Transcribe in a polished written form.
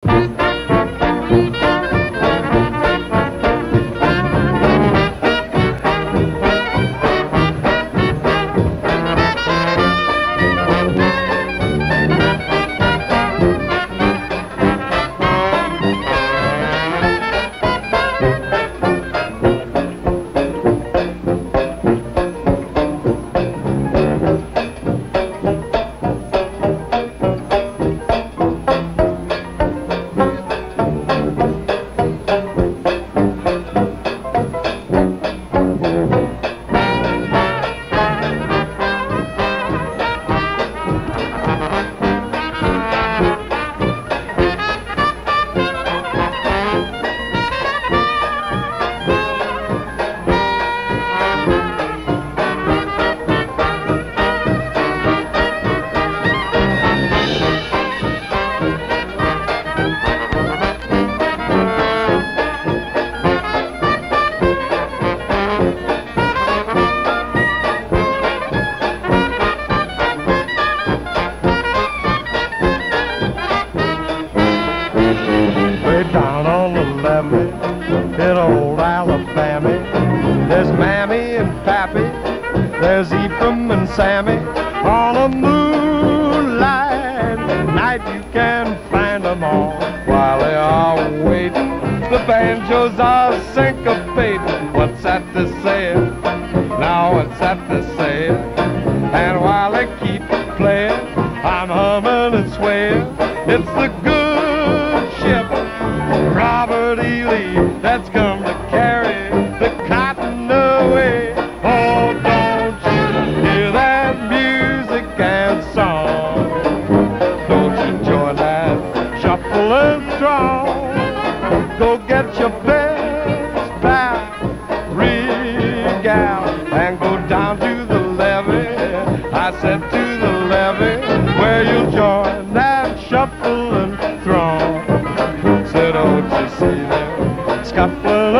There's Ephraim and Sammy on a moonlight night. You can find them all while they are waiting. The banjos are syncopating. What's that to say? Now what's that to say? And while they keep playing, I'm humming and swaying. It's the good ship Robert E. Lee that's come to carry the cotton away. Oh, don't you hear that music and song? Don't you join that shuffling throng? Go get your best back, rig out, and go down to the levee. I said to the levee, where you'll join that shuffling throng. So don't you see them scuffling